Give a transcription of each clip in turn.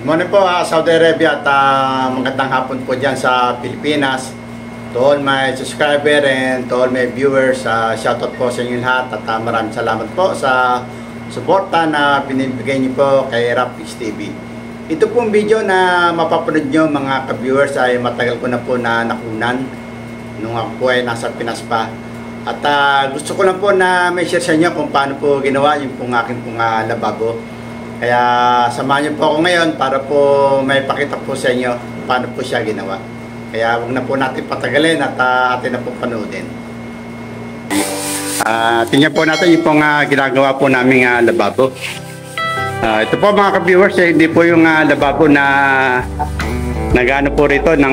Morning po, Saudi Arabia at magandang hapon po dyan sa Pilipinas. To all my subscriber and to all my viewers, shoutout po sa inyo lahat at maraming salamat po sa suporta na binibigay niyo po kay Rapix TV. Ito pong video na mapapanood nyo mga ka-viewers ay matagal ko na po na nakunan nung ako po ay nasa Pinas pa. At gusto ko lang po na may share sa inyo kung paano po ginawa yung pong aking pong lababo. Kaya samahan niyo po ako ngayon para po may pakita po sa inyo paano po siya ginawa. Kaya huwag na po natin patagalin at atin na po panoodin. Tingnan po natin yung pong ginagawa po naming lababo. Ito po mga ka-viewers, hindi po yung lababo na nagano po rito ng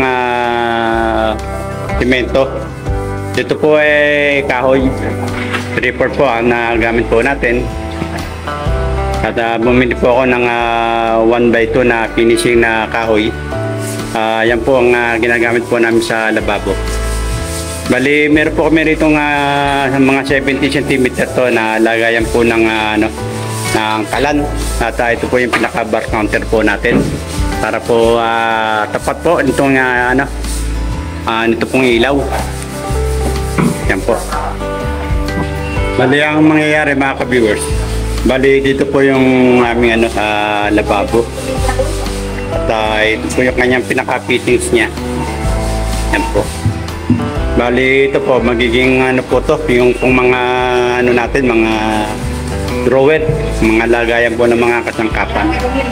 simento. Dito po kahoy. 3/4 po ang nagamit po natin. At bumili po ako ng 1x2 na finishing na kahoy. Yan po ang ginagamit po namin sa lababo. Bali, meron po kami rito mga 70 cm to na lagayan po ng ng kalan. At ito po yung pinaka bar counter po natin. Para po tapat po nitong nito pong ilaw. Yan po. Bali, ang mangyayari mga ka-viewers, bali dito po yung aming lababo. At ito po yung kanyang pinaka-fittings niya. Yan po. Bali ito po magiging po to, yung kung mga natin, mga drawer, mga lagayan po ng mga kasangkapan.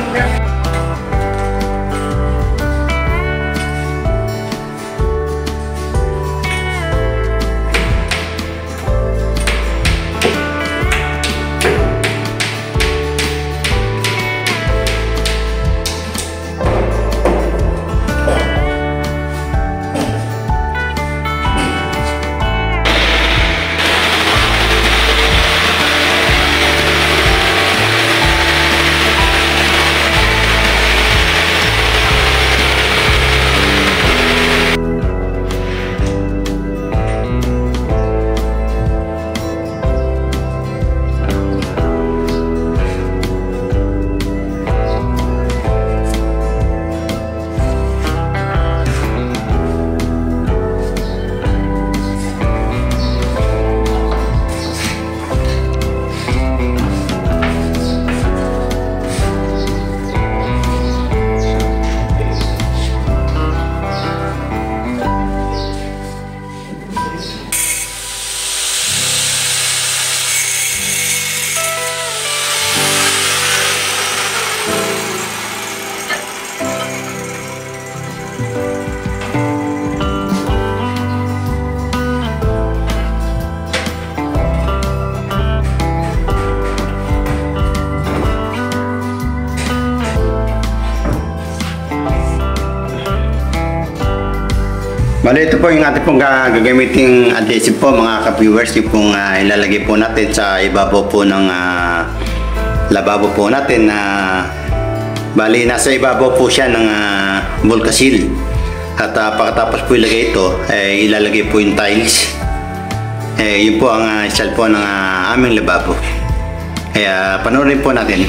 Bali, ito po yung ating pong gagamiting adhesive po mga ka-viewers. Yung pong ilalagay po natin sa ibabaw po ng lababo po natin. Bali, nasa ibabaw po siya ng Volcasil. At pagkatapos po ilagay ito, ilalagay po yung tiles. Yun po ang style po ng aming lababo. Kaya panoorin po natin.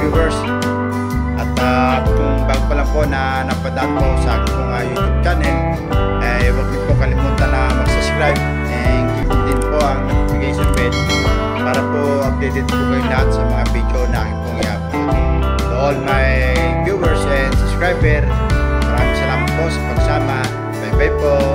viewers. At kung bago pa lang po na napadaan po sa aking pong YouTube channel, huwag niyo po kalimutan na mag-subscribe and click din po ang notification bell para po updated po kayo lahat sa mga video na aking pong i-upload. To all my viewers and subscriber, maraming salamat po sa pagsama. Bye bye po.